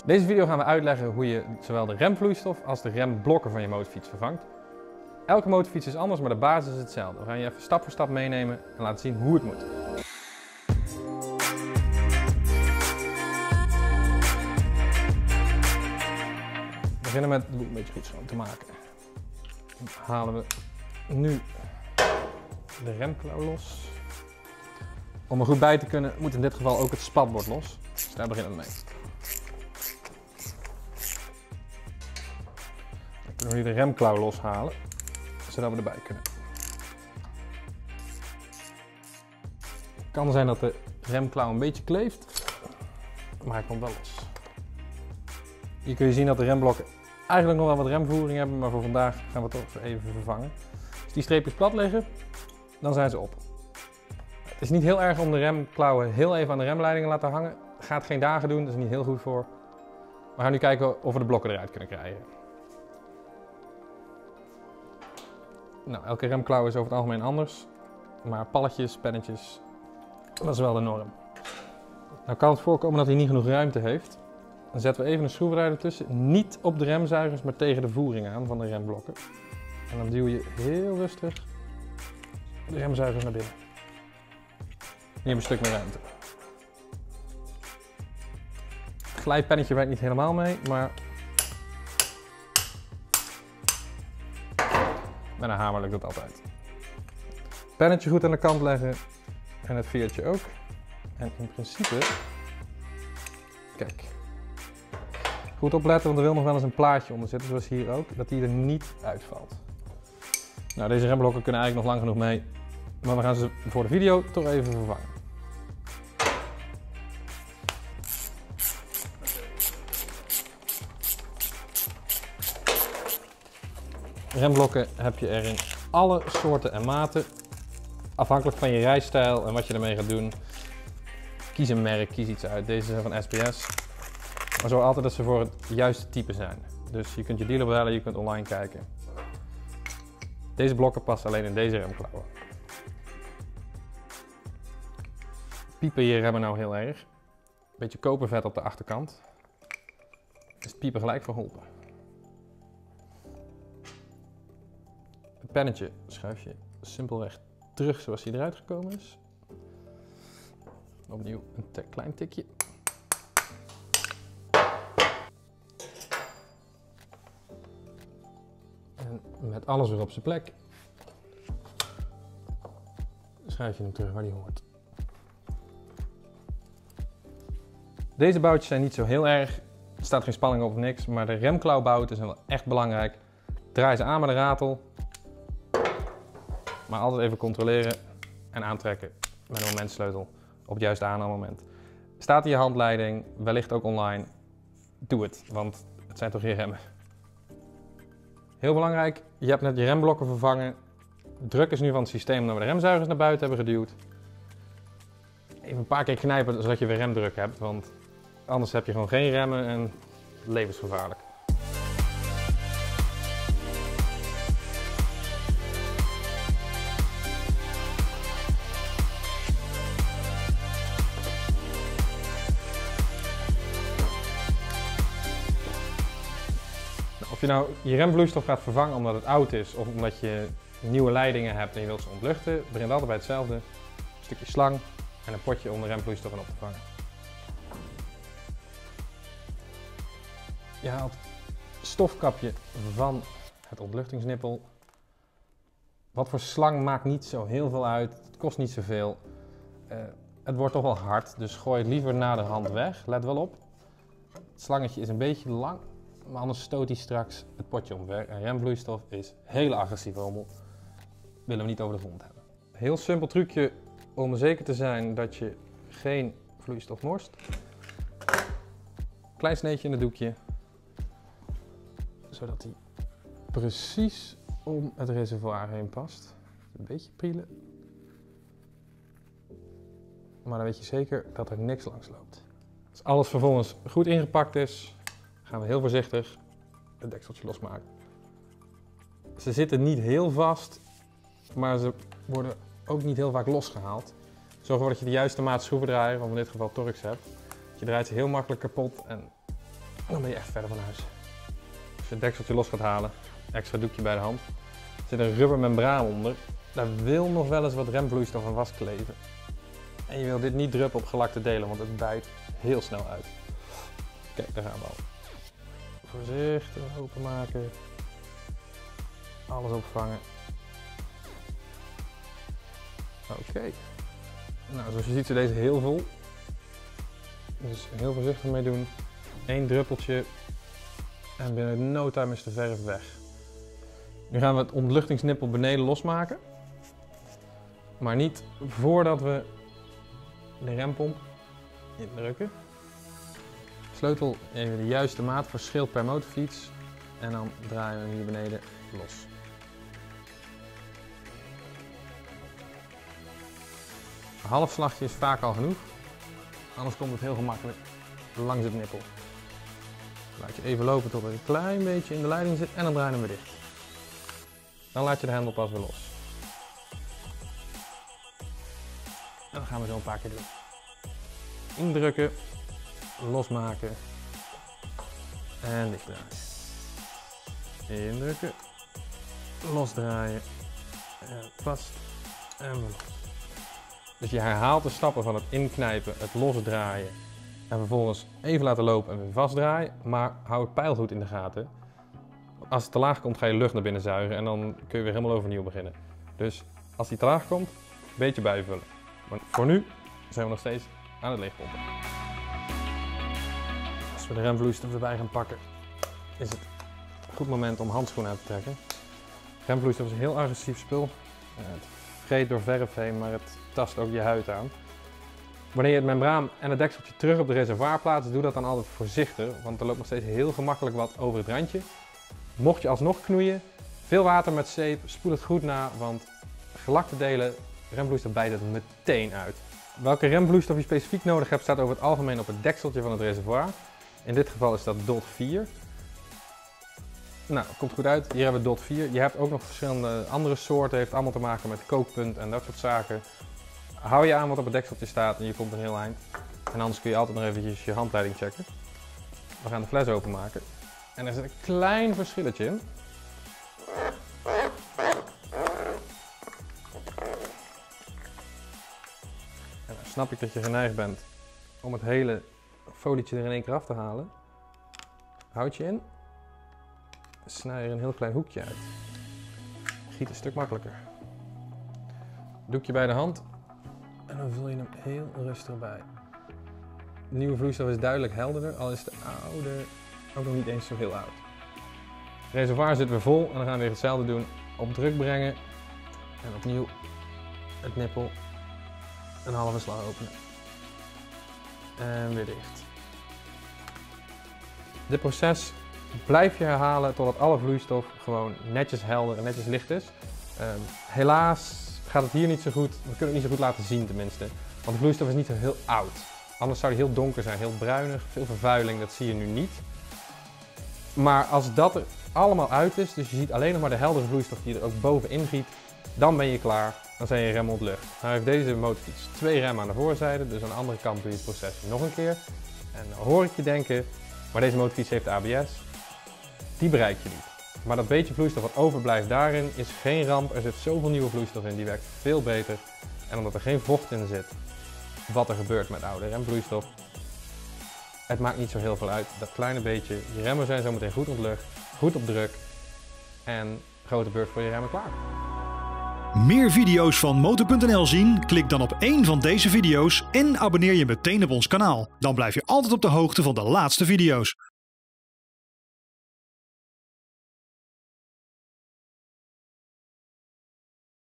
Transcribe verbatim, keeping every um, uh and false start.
Deze video gaan we uitleggen hoe je zowel de remvloeistof als de remblokken van je motorfiets vervangt. Elke motorfiets is anders, maar de basis is hetzelfde. We gaan je even stap voor stap meenemen en laten zien hoe het moet. We beginnen met het een beetje goed schoon te maken. Dan halen we nu de remklauw los. Om er goed bij te kunnen moet in dit geval ook het spatbord los. Dus daar beginnen we mee. Dan kunnen we nu de remklauw loshalen, zodat we erbij kunnen. Het kan zijn dat de remklauw een beetje kleeft, maar hij komt wel los. Hier kun je zien dat de remblokken eigenlijk nog wel wat remvoering hebben, maar voor vandaag gaan we het toch even vervangen. Als die streepjes plat liggen, dan zijn ze op. Het is niet heel erg om de remklauwen heel even aan de remleidingen te laten hangen. Gaat geen dagen doen, dat is niet heel goed voor. We gaan nu kijken of we de blokken eruit kunnen krijgen. Nou, elke remklauw is over het algemeen anders, maar palletjes, pennetjes, dat is wel de norm. Nou kan het voorkomen dat hij niet genoeg ruimte heeft. Dan zetten we even een schroevendraaier ertussen, niet op de remzuigers, maar tegen de voering aan van de remblokken. En dan duw je heel rustig de remzuigers naar binnen. Nu heb je een stuk meer ruimte. Het glijpennetje werkt niet helemaal mee, maar met een hamer lukt dat altijd. Pennetje goed aan de kant leggen en het veertje ook. En in principe, kijk, goed opletten, want er wil nog wel eens een plaatje onder zitten, zoals hier ook, dat die er niet uitvalt. Nou, deze remblokken kunnen eigenlijk nog lang genoeg mee, maar we gaan ze voor de video toch even vervangen. Remblokken heb je er in alle soorten en maten, afhankelijk van je rijstijl en wat je ermee gaat doen. Kies een merk, kies iets uit. Deze zijn van S B S. Maar zorg altijd dat ze voor het juiste type zijn. Dus je kunt je dealer bellen, je kunt online kijken. Deze blokken passen alleen in deze remklauwen. Piepen je remmen nou heel erg. Beetje kopervet op de achterkant. Is het piepen gelijk verholpen. Het pennetje schuif je simpelweg terug zoals hij eruit gekomen is. Opnieuw een klein tikje. En met alles weer op zijn plek schuif je hem terug waar hij hoort. Deze boutjes zijn niet zo heel erg. Er staat geen spanning op of niks, maar de remklauwbouten zijn wel echt belangrijk. Draai ze aan met de ratel. Maar altijd even controleren en aantrekken met een momentsleutel op het juiste aanhaalmoment. Staat in je handleiding, wellicht ook online, doe het, want het zijn toch je remmen. Heel belangrijk, je hebt net je remblokken vervangen. Druk is nu van het systeem omdat we de remzuigers naar buiten hebben geduwd. Even een paar keer knijpen zodat je weer remdruk hebt, want anders heb je gewoon geen remmen en levensgevaarlijk. Of je nou je remvloeistof gaat vervangen omdat het oud is of omdat je nieuwe leidingen hebt en je wilt ze ontluchten, begint altijd bij hetzelfde. Een stukje slang en een potje om de remvloeistof in op te vangen. Je haalt het stofkapje van het ontluchtingsnippel. Wat voor slang maakt niet zo heel veel uit, het kost niet zoveel. Uh, het wordt toch wel hard, dus gooi het liever na de hand weg, let wel op. Het slangetje is een beetje lang. Maar anders stoot hij straks het potje omver. En remvloeistof is hele agressieve rommel. Willen we niet over de grond hebben. Heel simpel trucje om zeker te zijn dat je geen vloeistof morst. Klein sneetje in het doekje. Zodat hij precies om het reservoir heen past. Een beetje prielen. Maar dan weet je zeker dat er niks langs loopt. Als alles vervolgens goed ingepakt is, gaan we heel voorzichtig het dekseltje losmaken. Ze zitten niet heel vast, maar ze worden ook niet heel vaak losgehaald. Zorg ervoor dat je de juiste maat schroevendraaier, of in dit geval Torx hebt. Je draait ze heel makkelijk kapot en dan ben je echt verder van huis. Als je het dekseltje los gaat halen, extra doekje bij de hand. Er zit een rubber membraan onder. Daar wil nog wel eens wat remvloeistof aan vastkleven. En je wil dit niet druppen op gelakte delen, want het bijt heel snel uit. Kijk, daar gaan we al. Voorzichtig openmaken. Alles opvangen. Oké. Okay. Nou, zoals je ziet zit deze heel vol. Dus heel voorzichtig mee doen. Eén druppeltje. En binnen no time is de verf weg. Nu gaan we het ontluchtingsnippel beneden losmaken. Maar niet voordat we de rempomp indrukken. Sleutel even de juiste maat, verschilt per motorfiets. En dan draaien we hem hier beneden los. Een half slagje is vaak al genoeg. Anders komt het heel gemakkelijk langs het nippel. Laat je even lopen tot het een klein beetje in de leiding zit en dan draai je hem weer dicht. Dan laat je de hendel pas weer los. En dat gaan we zo een paar keer doen. Indrukken, losmaken en dichtdraaien. Indrukken, losdraaien en vast en weer los. Dus je herhaalt de stappen van het inknijpen, het losdraaien en vervolgens even laten lopen en weer vastdraaien. Maar hou het pijl goed in de gaten. Als het te laag komt ga je lucht naar binnen zuigen en dan kun je weer helemaal overnieuw beginnen. Dus als die te laag komt, een beetje bijvullen. Maar voor nu zijn we nog steeds aan het leegpompen. Als we de remvloeistof erbij gaan pakken, is het een goed moment om handschoenen aan te trekken. Remvloeistof is een heel agressief spul. Het vreet door verf heen, maar het tast ook je huid aan. Wanneer je het membraan en het dekseltje terug op de reservoir plaatst, doe dat dan altijd voorzichtig, want er loopt nog steeds heel gemakkelijk wat over het randje. Mocht je alsnog knoeien, veel water met zeep, spoel het goed na, want gelakte delen, remvloeistof bijt het meteen uit. Welke remvloeistof je specifiek nodig hebt, staat over het algemeen op het dekseltje van het reservoir. In dit geval is dat D O T vier. Nou, komt goed uit. Hier hebben we D O T vier. Je hebt ook nog verschillende andere soorten, heeft allemaal te maken met kookpunt en dat soort zaken. Hou je aan wat op het dekseltje staat en je komt een heel eind. En anders kun je altijd nog eventjes je handleiding checken. We gaan de fles openmaken. En er zit een klein verschilletje in. En dan snap ik dat je geneigd bent om het hele folietje er in één keer af te halen. Houd je in. Snij er een heel klein hoekje uit. Giet een stuk makkelijker. Doekje bij de hand. En dan vul je hem heel rustig bij. De nieuwe vloeistof is duidelijk helderder, al is de oude ook nog niet eens zo heel oud. Het reservoir zit weer vol en dan gaan we weer hetzelfde doen. Op druk brengen en opnieuw het nippel een halve slag openen. En weer dicht. Dit proces blijf je herhalen totdat alle vloeistof gewoon netjes helder en netjes licht is. Uh, helaas gaat het hier niet zo goed, we kunnen het niet zo goed laten zien tenminste, want de vloeistof is niet zo heel oud. Anders zou die heel donker zijn, heel bruinig, veel vervuiling, dat zie je nu niet. Maar als dat er allemaal uit is, dus je ziet alleen nog maar de heldere vloeistof die er ook bovenin giet, dan ben je klaar, dan zijn je remmen ontlucht. Nou heeft deze motorfiets twee remmen aan de voorzijde, dus aan de andere kant doe je het proces nog een keer. En dan hoor ik je denken, maar deze motorfiets heeft A B S, die bereik je niet. Maar dat beetje vloeistof wat overblijft daarin is geen ramp, er zit zoveel nieuwe vloeistof in, die werkt veel beter. En omdat er geen vocht in zit, wat er gebeurt met oude remvloeistof, het maakt niet zo heel veel uit, dat kleine beetje. Je remmen zijn zo meteen goed ontlucht, goed op druk en grote beurt voor je remmen klaar. Meer video's van motor punt n l zien? Klik dan op één van deze video's en abonneer je meteen op ons kanaal. Dan blijf je altijd op de hoogte van de laatste video's.